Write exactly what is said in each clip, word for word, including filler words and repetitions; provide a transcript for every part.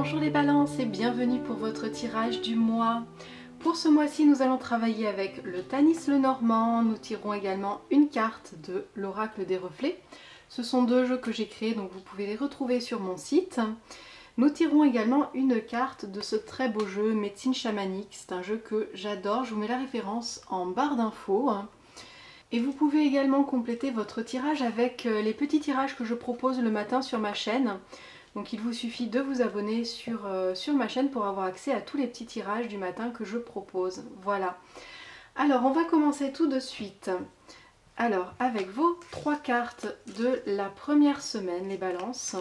Bonjour les balances et bienvenue pour votre tirage du mois. Pour ce mois-ci, nous allons travailler avec le Tanis Lenormand. Nous tirerons également une carte de l'Oracle des Reflets. Ce sont deux jeux que j'ai créés, donc vous pouvez les retrouver sur mon site. Nous tirerons également une carte de ce très beau jeu Médecine Chamanique. C'est un jeu que j'adore, je vous mets la référence en barre d'infos. Et vous pouvez également compléter votre tirage avec les petits tirages que je propose le matin sur ma chaîne. Donc il vous suffit de vous abonner sur, euh, sur ma chaîne pour avoir accès à tous les petits tirages du matin que je propose. Voilà. Alors on va commencer tout de suite. Alors avec vos trois cartes de la première semaine, les balances.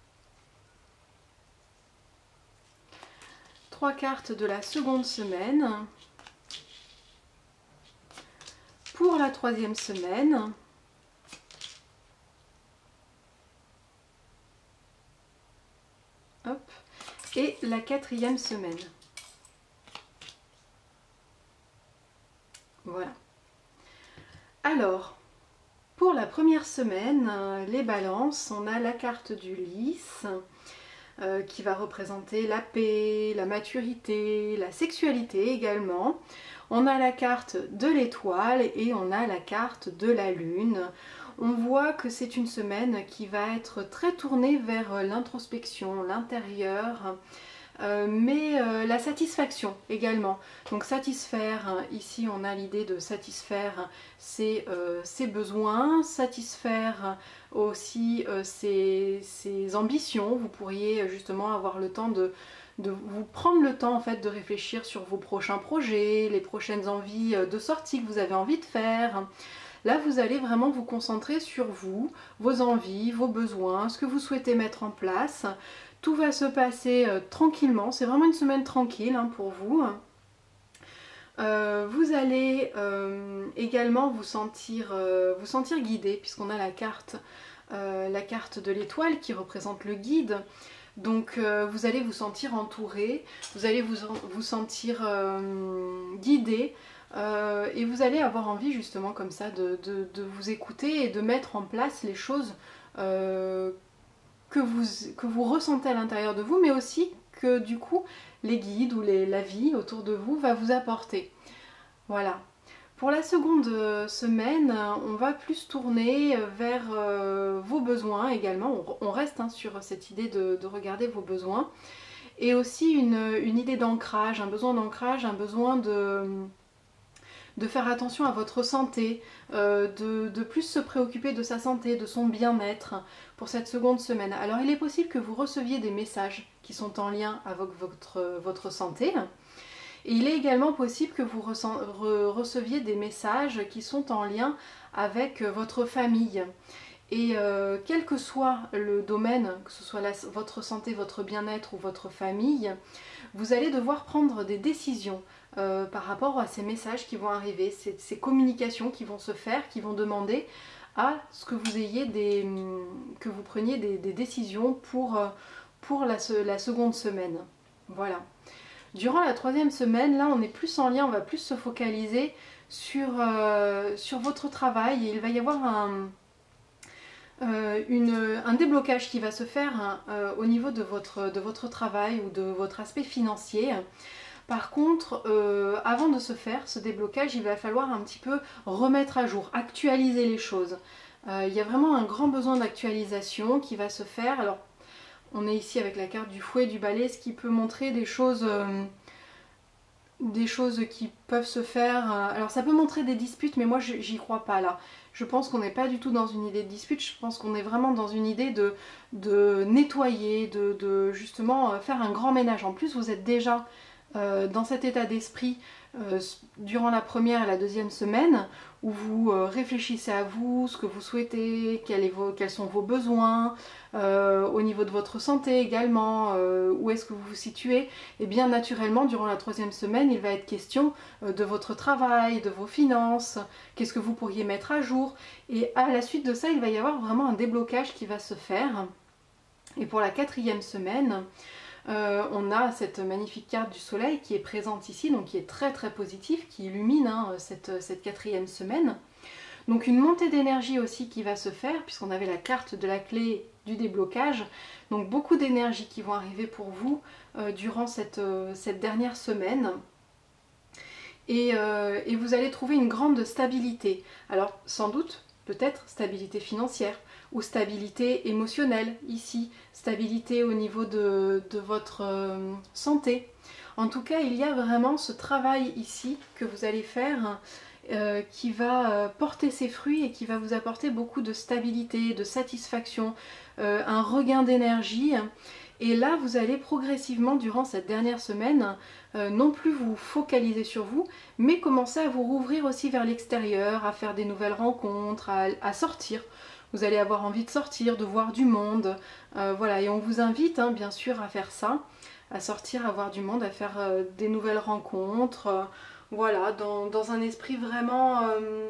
Trois cartes de la seconde semaine. Pour la troisième semaine. Hop. Et la quatrième semaine. Voilà. Alors, pour la première semaine, les balances, on a la carte du lys euh, qui va représenter la paix, la maturité, la sexualité également. On a la carte de l'étoile et on a la carte de la lune. On voit que c'est une semaine qui va être très tournée vers l'introspection, l'intérieur, euh, mais euh, la satisfaction également. Donc satisfaire, ici on a l'idée de satisfaire ses, euh, ses besoins, satisfaire aussi euh, ses, ses ambitions. Vous pourriez justement avoir le temps de de vous prendre le temps en fait de réfléchir sur vos prochains projets, les prochaines envies de sortie que vous avez envie de faire. Là vous allez vraiment vous concentrer sur vous, vos envies, vos besoins, ce que vous souhaitez mettre en place. Tout va se passer euh, tranquillement, c'est vraiment une semaine tranquille hein, pour vous. Euh, vous allez euh, également vous sentir, euh, vous sentir guidé puisqu'on a la carte, euh, la carte de l'étoile qui représente le guide. Donc euh, vous allez vous sentir entouré, vous allez vous, vous sentir euh, guidé euh, et vous allez avoir envie justement comme ça de, de, de vous écouter et de mettre en place les choses euh, que, vous, que vous ressentez à l'intérieur de vous, mais aussi que du coup les guides ou les, la vie autour de vous va vous apporter. Voilà. Pour la seconde semaine, on va plus tourner vers euh, vos besoins également. On, on reste hein, sur cette idée de, de regarder vos besoins. Et aussi une, une idée d'ancrage, un besoin d'ancrage, un besoin de, de faire attention à votre santé, euh, de, de plus se préoccuper de sa santé, de son bien-être pour cette seconde semaine. Alors il est possible que vous receviez des messages qui sont en lien avec votre, votre santé. Et il est également possible que vous receviez des messages qui sont en lien avec votre famille. Et euh, quel que soit le domaine, que ce soit la, votre santé, votre bien-être ou votre famille, vous allez devoir prendre des décisions euh, par rapport à ces messages qui vont arriver, ces, ces communications qui vont se faire, qui vont demander à ce que vous ayez des, que vous preniez des, des décisions pour, pour la, la seconde semaine. Voilà. Durant la troisième semaine, là on est plus en lien, on va plus se focaliser sur, euh, sur votre travail et il va y avoir un, euh, une, un déblocage qui va se faire hein, euh, au niveau de votre, de votre travail ou de votre aspect financier. Par contre, euh, avant de se faire ce déblocage, il va falloir un petit peu remettre à jour, actualiser les choses. Euh, il y a vraiment un grand besoin d'actualisation qui va se faire. Alors, on est ici avec la carte du fouet, du balai, ce qui peut montrer des choses, euh, des choses qui peuvent se faire. Euh, alors ça peut montrer des disputes, mais moi j'y crois pas là. Je pense qu'on n'est pas du tout dans une idée de dispute, je pense qu'on est vraiment dans une idée de, de nettoyer, de, de justement faire un grand ménage. En plus vous êtes déjà euh, dans cet état d'esprit euh, durant la première et la deuxième semaine où vous euh, réfléchissez à vous, ce que vous souhaitez, quel est vos, quels sont vos besoins, euh, au niveau de votre santé également, euh, où est-ce que vous vous situez. Et bien naturellement durant la troisième semaine il va être question euh, de votre travail, de vos finances, qu'est-ce que vous pourriez mettre à jour, et à la suite de ça il va y avoir vraiment un déblocage qui va se faire. Et pour la quatrième semaine, Euh, on a cette magnifique carte du soleil qui est présente ici, donc qui est très très positive, qui illumine hein, cette, cette quatrième semaine. Donc une montée d'énergie aussi qui va se faire, puisqu'on avait la carte de la clé du déblocage. Donc beaucoup d'énergie qui vont arriver pour vous euh, durant cette, euh, cette dernière semaine. Et, euh, et vous allez trouver une grande stabilité. Alors sans doute, peut-être stabilité financière ou stabilité émotionnelle ici, stabilité au niveau de, de votre euh, santé. En tout cas, il y a vraiment ce travail ici que vous allez faire euh, qui va euh, porter ses fruits et qui va vous apporter beaucoup de stabilité, de satisfaction, euh, un regain d'énergie. Et là, vous allez progressivement, durant cette dernière semaine, euh, non plus vous focaliser sur vous, mais commencer à vous rouvrir aussi vers l'extérieur, à faire des nouvelles rencontres, à, à sortir. Vous allez avoir envie de sortir, de voir du monde. Euh, voilà, et on vous invite, hein, bien sûr, à faire ça, à sortir, à voir du monde, à faire euh, des nouvelles rencontres. Euh, voilà, dans, dans un esprit vraiment... Euh,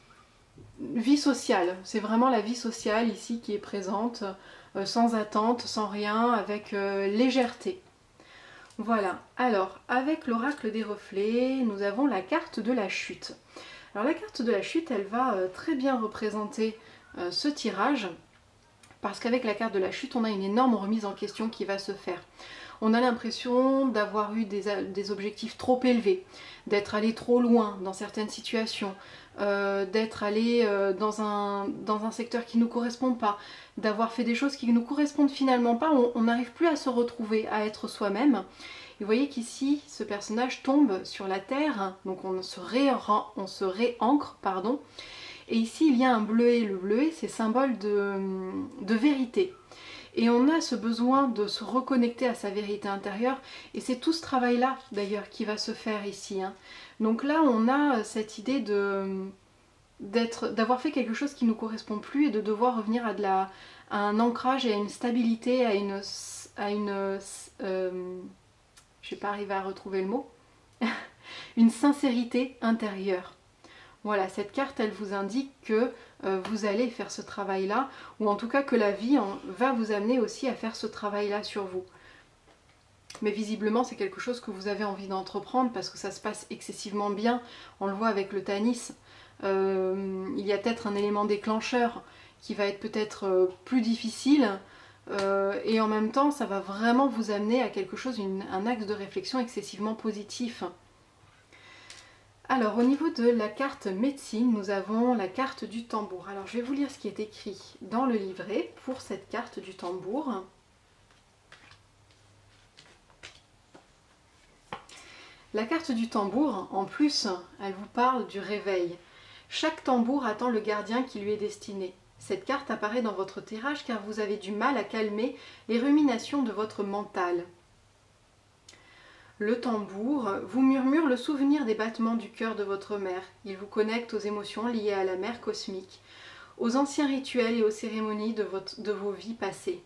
vie sociale. C'est vraiment la vie sociale ici qui est présente. Euh, sans attente, sans rien, avec euh, légèreté. Voilà, alors avec l'oracle des reflets, nous avons la carte de la chute. Alors la carte de la chute, elle va euh, très bien représenter euh, ce tirage, parce qu'avec la carte de la chute, on a une énorme remise en question qui va se faire. On a l'impression d'avoir eu des, des objectifs trop élevés, d'être allé trop loin dans certaines situations, euh, d'être allé euh, dans, un, dans un secteur qui ne nous correspond pas, d'avoir fait des choses qui ne nous correspondent finalement pas, on n'arrive plus à se retrouver, à être soi-même. Et vous voyez qu'ici, ce personnage tombe sur la terre, donc on se, réancre, on se réancre, pardon. Et ici, il y a un bleuet. Le bleuet, c'est symbole de, de vérité. Et on a ce besoin de se reconnecter à sa vérité intérieure. Et c'est tout ce travail-là, d'ailleurs, qui va se faire ici. Hein. Donc là, on a cette idée de... d'avoir fait quelque chose qui ne nous correspond plus et de devoir revenir à, de la, à un ancrage et à une stabilité, à une... À une euh, je ne vais pas arriver à retrouver le mot. Une sincérité intérieure. Voilà, cette carte, elle vous indique que euh, vous allez faire ce travail-là, ou en tout cas que la vie en, va vous amener aussi à faire ce travail-là sur vous. Mais visiblement, c'est quelque chose que vous avez envie d'entreprendre parce que ça se passe excessivement bien. On le voit avec le Tanis. Euh, il y a peut-être un élément déclencheur qui va être peut-être euh, plus difficile. Euh, et en même temps, ça va vraiment vous amener à quelque chose, une, un axe de réflexion excessivement positif. Alors au niveau de la carte médecine, nous avons la carte du tambour. Alors je vais vous lire ce qui est écrit dans le livret pour cette carte du tambour. La carte du tambour, en plus, elle vous parle du réveil. Chaque tambour attend le gardien qui lui est destiné. Cette carte apparaît dans votre tirage car vous avez du mal à calmer les ruminations de votre mental. Le tambour vous murmure le souvenir des battements du cœur de votre mère. Il vous connecte aux émotions liées à la mère cosmique, aux anciens rituels et aux cérémonies de, votre, de vos vies passées.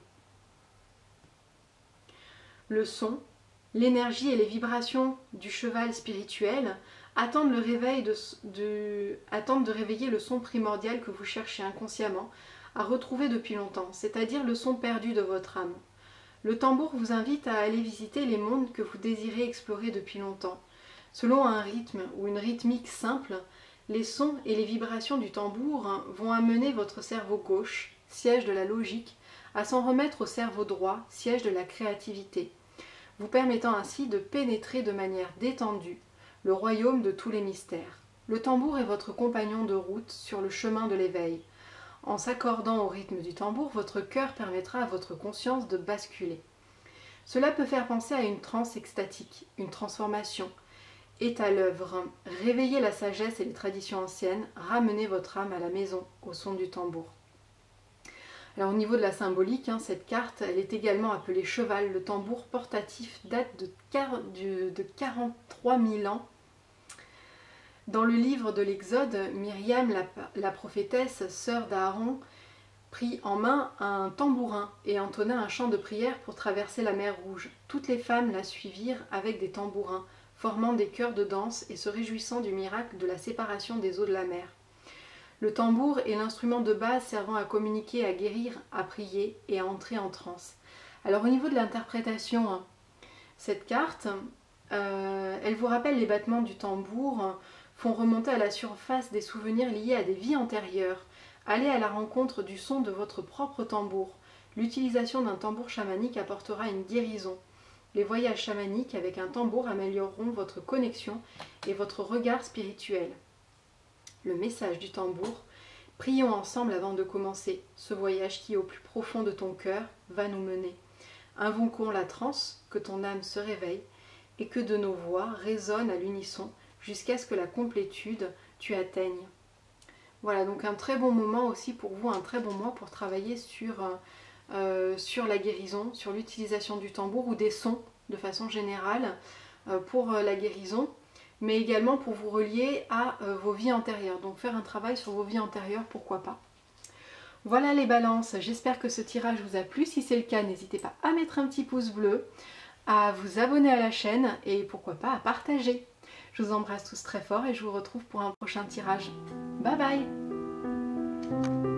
Le son, l'énergie et les vibrations du cheval spirituel attendent, le réveil de, de, attendent de réveiller le son primordial que vous cherchez inconsciemment à retrouver depuis longtemps, c'est-à-dire le son perdu de votre âme. Le tambour vous invite à aller visiter les mondes que vous désirez explorer depuis longtemps. Selon un rythme ou une rythmique simple, les sons et les vibrations du tambour vont amener votre cerveau gauche, siège de la logique, à s'en remettre au cerveau droit, siège de la créativité, vous permettant ainsi de pénétrer de manière détendue le royaume de tous les mystères. Le tambour est votre compagnon de route sur le chemin de l'éveil. En s'accordant au rythme du tambour, votre cœur permettra à votre conscience de basculer. Cela peut faire penser à une transe extatique, une transformation est à l'œuvre. Réveillez la sagesse et les traditions anciennes, ramenez votre âme à la maison au son du tambour. Alors au niveau de la symbolique, hein, cette carte, elle est également appelée cheval. Le tambour portatif date de, de quarante-trois mille ans. Dans le livre de l'Exode, Myriam, la, la prophétesse, sœur d'Aaron, prit en main un tambourin et entonna un chant de prière pour traverser la mer Rouge. Toutes les femmes la suivirent avec des tambourins, formant des chœurs de danse et se réjouissant du miracle de la séparation des eaux de la mer. Le tambour est l'instrument de base servant à communiquer, à guérir, à prier et à entrer en transe. Alors au niveau de l'interprétation, hein, cette carte, euh, elle vous rappelle les battements du tambour. font remonter à la surface des souvenirs liés à des vies antérieures. Allez à la rencontre du son de votre propre tambour. L'utilisation d'un tambour chamanique apportera une guérison. Les voyages chamaniques avec un tambour amélioreront votre connexion et votre regard spirituel. Le message du tambour. Prions ensemble avant de commencer ce voyage qui, au plus profond de ton cœur, va nous mener. Invoquons la transe, que ton âme se réveille et que de nos voix résonnent à l'unisson jusqu'à ce que la complétude tu atteignes. Voilà, donc un très bon moment aussi pour vous, un très bon mois pour travailler sur, euh, sur la guérison, sur l'utilisation du tambour ou des sons de façon générale euh, pour la guérison, mais également pour vous relier à euh, vos vies antérieures. Donc faire un travail sur vos vies antérieures, pourquoi pas. Voilà les balances, j'espère que ce tirage vous a plu. Si c'est le cas, n'hésitez pas à mettre un petit pouce bleu, à vous abonner à la chaîne et pourquoi pas à partager. Je vous embrasse tous très fort et je vous retrouve pour un prochain tirage. Bye bye!